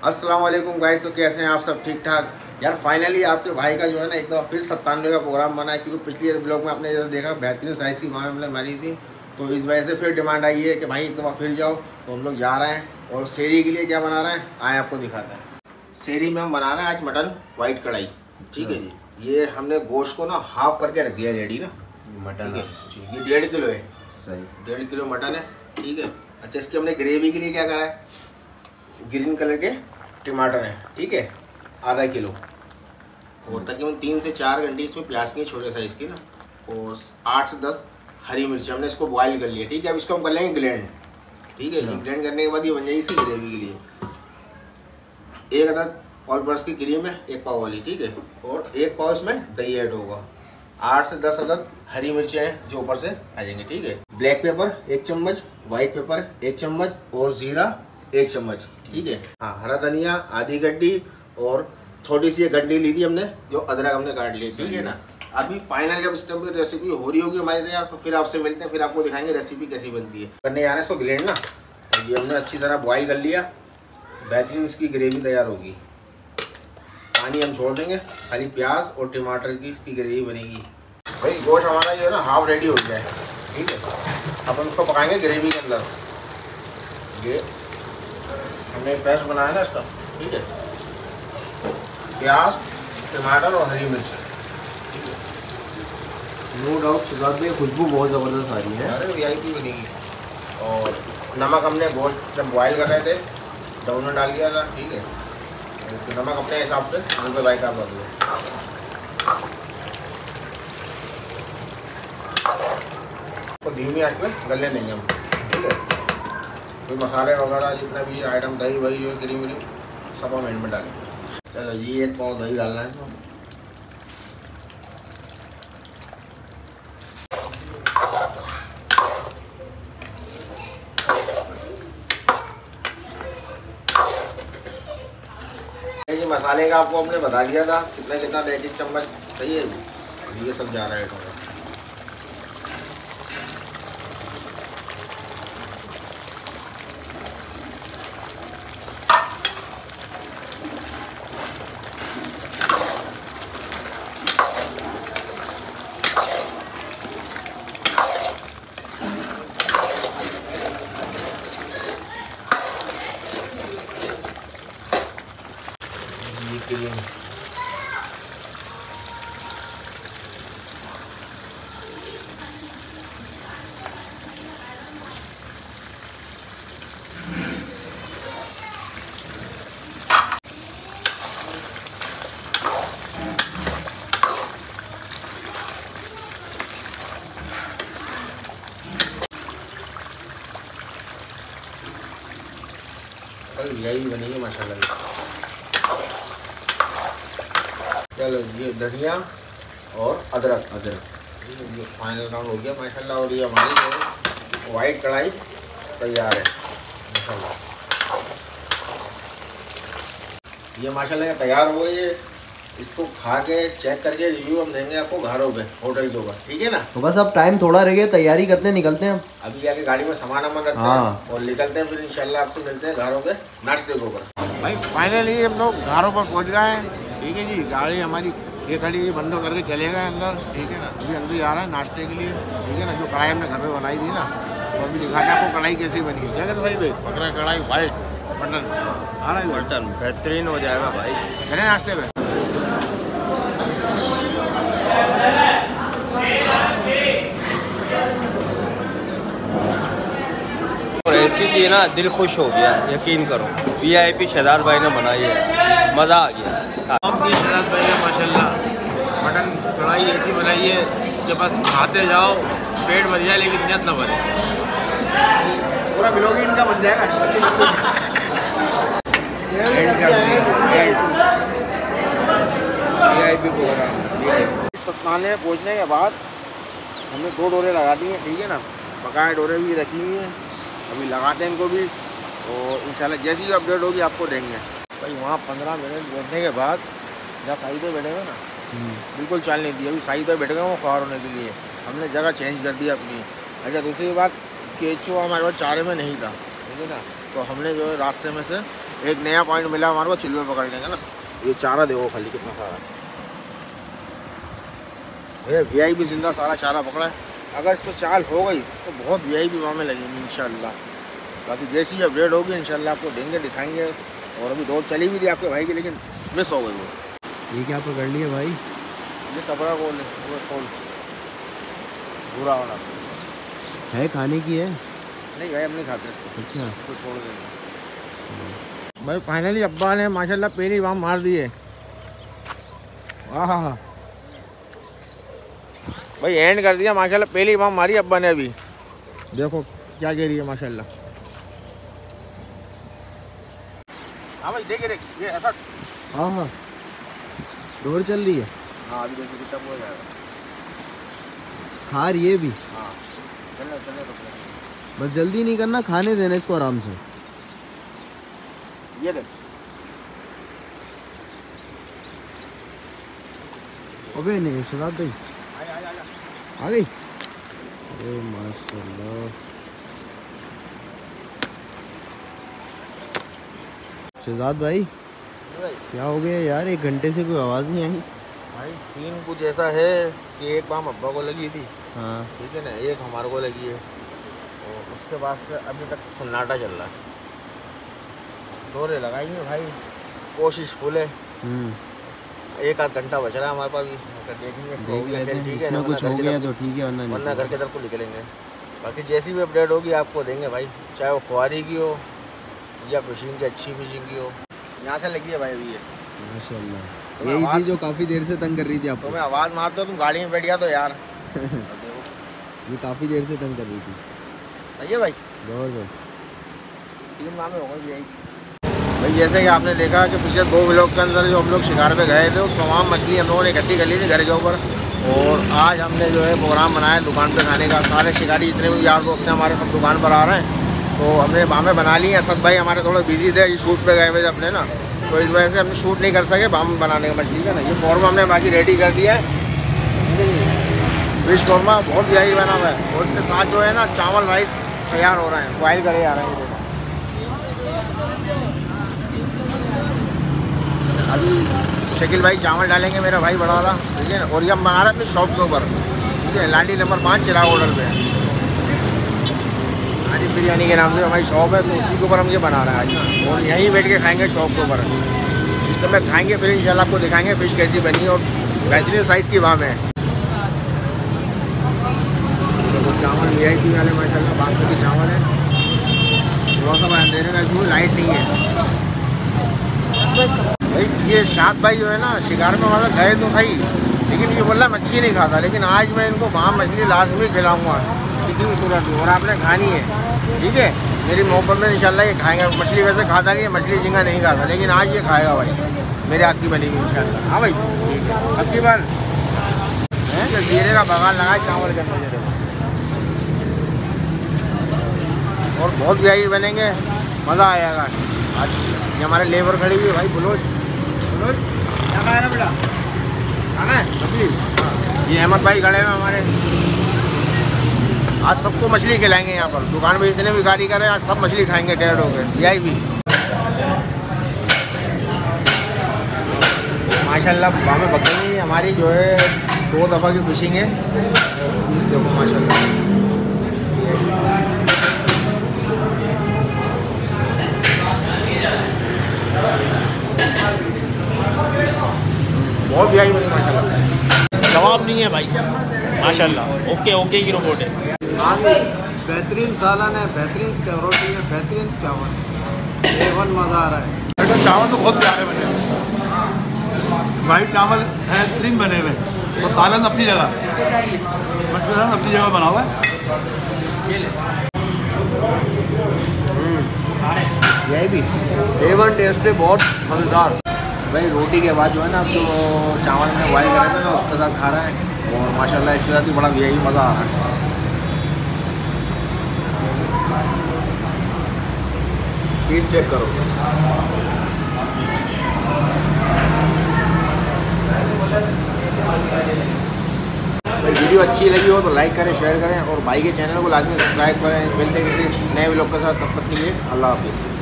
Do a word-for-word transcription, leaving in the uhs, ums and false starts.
अस्सलाम वालेकुम गाइस। तो कैसे हैं आप सब? ठीक ठाक यार। फाइनली आपके भाई का जो है ना एक दफ़ा फिर सत्तानवे का प्रोग्राम बना है, क्योंकि पिछले ब्लॉग में आपने जैसे देखा बेहतरीन साइज़ की माँ हमने मारी थी, तो इस वजह से फिर डिमांड आई है कि भाई एक दफ़ा फिर जाओ। तो हम लोग जा रहे हैं और शेरी के लिए क्या बना रहे हैं आए आपको दिखाते हैं। शेरी में हम बना रहे हैं आज मटन वाइट कढ़ाई। ठीक है जी, ये हमने गोश्त को ना हाफ करके रख दिया रेडी ना मटन है जी। ये डेढ़ किलो है, सही डेढ़ किलो मटन है। ठीक है। अच्छा, इसकी हमने ग्रेवी के लिए क्या करा है, ग्रीन कलर के टमाटर है, ठीक है, आधा किलो, और तकरीबन तीन से चार घंटे इसमें प्याज की छोटे साइज़ की ना, और आठ से दस हरी मिर्च हमने इसको बॉईल कर लिया। ठीक है। अब इसको हम कर लेंगे ग्लैंड। ठीक है। ये ग्लैंड करने के बाद ये बन जाएगी इसकी ग्रेवी के लिए। एक अदद ऑल पर्स की क्रीम है, एक पाव वाली। ठीक है। और एक पाव इसमें दही ऐड होगा। आठ से दस अदद हरी मिर्चें हैं जो ऊपर से आ जाएंगे। ठीक है। ब्लैक पेपर एक चम्मच, वाइट पेपर एक चम्मच, और ज़ीरा एक चम्मच। ठीक है। हाँ, हरा धनिया आधी गड्डी, और छोटी सी एक गड्डी ली थी हमने जो अदरक हमने काट ली। ठीक है ना। अभी फाइनल जब इस टाइम पर रेसिपी हो रही होगी हमारी तैयार, तो फिर आपसे मिलते हैं, फिर आपको दिखाएंगे रेसिपी कैसी बनती है। करने आ रहे हैं इसको ग्लैंड ना। तो ये हमने अच्छी तरह बॉईल कर लिया, बेहतरीन इसकी ग्रेवी तैयार होगी। पानी हम छोड़ देंगे, खाली प्याज और टमाटर की इसकी ग्रेवी बनेगी। भाई गोश्त हमारा जो है ना हाफ रेडी हो गया है। ठीक है। अब हम इसको पकाएंगे ग्रेवी के अंदर। ये हमने पेस्ट बनाया ना इसका। ठीक है। प्याज, टमाटर और हरी मिर्च। ठीक है। नो डाउट शुरुआत में खुशबू बहुत ज़बरदस्त आ रही है। अरे वी आई पी बनेगी। और नमक हमने गोश्त जब बॉयल कर रहे थे तब उन्होंने डाल दिया था। ठीक है। तो नमक अपने हिसाब से मुझे भाई का बदलो। तो धीमी आंच पे गलने देंगे हम। ठीक है। तो मसाले वगैरह जितना भी आइटम, दही वही जो क्रीम व्रीम सब हम एंड में डालेंगे। चलो जी, एक पाव दही डालना है। ये मसाले का आपको हमने बता दिया था कितना कितना एक एक चम्मच। सही है। ये सब जा रहा है थोड़ा। क्रीम कल यही बनेगी माशाल्लाह। चलो ये धनिया और अदरक अदरक ये फाइनल राउंड हो गया माशाल्लाह। और ये हमारी जो वाइट कढ़ाई तैयार है माशाल्लाह। ये माशाल्लाह तैयार हो। ये इसको खा के चेक करके रिव्यू हम देंगे आपको घरों पे, होटल के ऊपर। ठीक है ना। तो बस अब टाइम थोड़ा रह गया, तैयारी करते हैं, निकलते हैं। अभी जाके गाड़ी में सामान वामान रखते हाँ। हैं और निकलते हैं, फिर इंशाल्लाह आपसे मिलते हैं घरों के नाश्ते के ऊपर। भाई फाइनली हम लोग घरों पर पहुँच गए हैं। ठीक है जी। गाड़ी हमारी ये खड़ी बंद करके चले गए अंदर। ठीक है ना। अभी अंदर जा रहा है नाश्ते के लिए। ठीक है ना। जो कढ़ाई हमने घर पे बनाई थी ना, तो अभी दिखाते हैं आपको कढ़ाई कैसी बनी है। क्या कहते भाई? भाई पकड़ा कढ़ाई वाइट मटन आ रहा है, मटन बेहतरीन हो जाएगा भाई। चले नाश्ते में। और ऐसी थी ना, दिल खुश हो गया, यकीन करो। वी आई पी शहजाद भाई ने बनाई है, मज़ा आ गया। आपकी शहजाद भाई ने माशाल्लाह मटन कढ़ाई ऐसी बनाई है कि बस खाते जाओ, पेट भर जाए लेकिन नियत ना भरे। पूरा ब्लॉग ही इनका बन जाएगा। सत्तानवे पहुँचने के बाद हमने दो डोरे लगा दी हैं। ठीक है ना। बकाया डोरे भी रखी हुई हैं, अभी लगाते हैं इनको भी, और इंशाल्लाह जैसी भी अपडेट होगी आपको देंगे। भाई वहाँ पंद्रह मिनट बैठने के बाद जहाँ साइड पे बैठे हुए ना, बिल्कुल चाल नहीं दी। अभी साइड पे बैठ गए वो ख्वार होने के लिए, हमने जगह चेंज कर दी अपनी। अच्छा, दूसरी बात केचुआ हमारे पास चारे में नहीं था। ठीक है ना। तो हमने जो है रास्ते में से एक नया पॉइंट मिला हमारे को चिल्लू पकड़ लेंगे ना। ये चारा देखो खाली कितना सारा है, वी आई पी जिंदा सारा चारा पकड़ा है। अगर इस पर चाल हो गई तो बहुत वी आई पी मामे लगेंगे इंशाल्लाह। बाकी जैसी अपडेट होगी इंशाल्लाह आपको देंगे, दिखाएंगे। और अभी दौड़ चली भी थी आपके भाई की, लेकिन मिस हो गई वो। ये क्या पकड़ लिया भाई? ये कपड़ा को वो सोल पूरा वाला है, खाने की है? नहीं भाई हम नहीं खाते इसको। अच्छा, इसको छोड़ देंगे भाई। फाइनली अब्बा ने माशाल्लाह पहली बाम मार दिए। हाँ हाँ भाई एंड कर दिया माशाल्लाह, पहली बाम मारी अब्बा ने। अभी देखो क्या कह रही है माशाल्लाह। हाँ भाई देखिए देख ये ऐसा। हाँ हाँ दौड़ चल रही है। हाँ अभी देखिए कितना हो जाएगा। खा रही है भी। हाँ चलने चलने तो बस जल्दी नहीं करना, खाने देना इसको आराम से। ये देख। अबे नहीं शहजाद भाई आ जा, आ जा, आ जा। आ गई। अरे माशाल्लाह। शहजाद भाई भाई क्या हो गया यार, एक घंटे से कोई आवाज़ नहीं आई। भाई सीन कुछ ऐसा है कि एक बाम अब्बा को लगी थी, हाँ ठीक है ना, एक हमारे को लगी है। और उसके बाद से अभी तक सन्नाटा चल रहा है। दौरे लगाएंगे भाई, कोशिश फुल है। हम्म एक आध घंटा बच रहा है हमारे पास भी, अगर देखेंगे इसको देख हो गया लेते फिर हैं, ठीक है, इसमें कुछ हो गया तो ठीक है, वरना वरना नहीं। घर के तरफ को निकलेंगे। बाकी जैसी भी अपडेट होगी आपको देंगे भाई, चाहे वो फुहारी की हो या फिशिंग की, अच्छी फिशिंग की हो। यहाँ से लगी है भाई अभी ये माशाल्लाह। तुम्हें यही आवाज़- थी जो काफ़ी देर से तंग कर रही थी आपको। तो मैं आवाज़ मारता हूँ तुम गाड़ी में बैठ गया तो यार। देखो ये काफ़ी देर से तंग कर रही थी। सही है भाई, ज़बरदस्त। तीन माह में हो गई यही भाई। जैसे कि आपने देखा कि पिछले दो व्लॉग के अंदर जो हम लोग शिकार पे गए थे, वो तमाम मछली हम लोगों ने इकट्ठी कर ली थी घर के ऊपर। और आज हमने जो है प्रोग्राम बनाया दुकान पे खाने का। सारे शिकारी जितने भी यार दोस्त हैं हमारे सब दुकान पर आ रहे हैं, तो हमने बामें बना ली हैं। असद भाई हमारे थोड़े बिजी थे, शूट पे गए हुए थे अपने ना, तो इस वजह से हमने शूट नहीं कर सके बाम बनाने का मछली का ना। ये कौरमा हमने बाकी रेडी कर दिया है, फिश कौरमा बहुत यही बना हुआ है। और इसके साथ जो है ना चावल राइस तैयार हो रहे हैं, बॉयल करे जा रहे हैं। अभी शकील भाई चावल डालेंगे, मेरा भाई बड़ा वाला, ठीक है ना। और ये हम बना रहे हैं अपनी शॉप के ऊपर, ठीक है, लाडी नंबर पाँच चिराग होटल पे। हाजी बिरयानी के नाम से हमारी शॉप है, तो उसी के ऊपर हम ये बना रहे हैं आज ना। और यहीं बैठ के खाएंगे शॉप के ऊपर। इस टाइम में खाएंगे, फिर इंशाल्लाह आपको दिखाएंगे फ़िश कैसी बनी और बेहतरीन साइज़ की बाम है। तो चावल वी आई पी वाले माशाल्लाह बासमती चावल है। थोड़ा सा अंधेरे का क्यों लाइट नहीं है भाई। ये शाद भाई जो है ना शिकार में हमारा गए तो भाई, लेकिन ये बोला मच्छी नहीं खाता, लेकिन आज मैं इनको बाम मछली लाजमी खिलाऊंगा किसी भी सूरत में। और आपने खानी है, ठीक है, मेरी मोहब्बत में इंशाल्लाह ये खाएंगे। मछली वैसे खाता नहीं है, मछली झींगा नहीं खाता, लेकिन आज ये खाएगा भाई, मेरे हाथ की बनी हुई इंशाल्लाह। हाँ भाई अब की बार है जीरे का बगान लगा है चावल के अंदर, और बहुत व्याही बनेंगे, मज़ा आएगा। आज ये हमारे लेबर खड़ी हुई है भाई, बुलोच बुलोच क्या खाया ना बेटा, खाना है मछली। ये अहमद भाई खड़े हैं हमारे, आज सबको मछली खिलाएंगे यहाँ पर। दुकान पे जितने भी कारीगर हैं आज सब मछली खाएंगे डेढ़ हो गए। यही भी माशाल्लाह बामें बकरी हमारी जो है दो दफ़ा की फिशिंग है। देखो माशाल्लाह बहुत व्याही बनी माशाल्लाह। जवाब नहीं है भाई, माशाल्लाह ओके ओके की रिपोर्ट है। आगे बेहतरीन सालन है, बेहतरीन रोटी है, बेहतरीन चावल, एवन मज़ा आ रहा है। तो चावल तो बहुत प्यारे बने हैं, वाइट चावल है तीन बने हुए, तो सालन अपनी जगह, मटन सालन अपनी जगह बना हुआ है। यही भी एवन टेस्ट है, बहुत मज़ेदार भाई। रोटी के बाद जो है ना अब जो चावल में बॉयल करा था ना उसके साथ खा रहा है, और माशाल्लाह इसके साथ भी बड़ा यही मज़ा आ रहा है। पीस चेक करो। भाई वीडियो अच्छी लगी हो तो लाइक करें, शेयर करें, और भाई के चैनल को लाजमी सब्सक्राइब करें। मिलते हैं किसी नए व्लॉग के साथ, तब तक के लिए अल्लाह हाफिज़।